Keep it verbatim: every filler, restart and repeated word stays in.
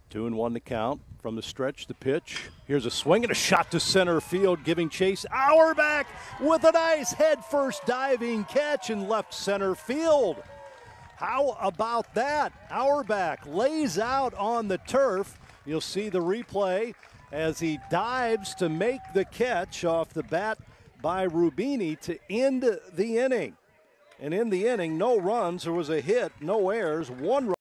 Two and one to count from the stretch. The pitch. Here's a swing and a shot to center field, giving chase. Auerbach with a nice head-first diving catch in left center field. How about that? Auerbach lays out on the turf. You'll see the replay as he dives to make the catch off the bat by Rubini to end the inning. And in the inning, no runs. There was a hit, no errors, one run.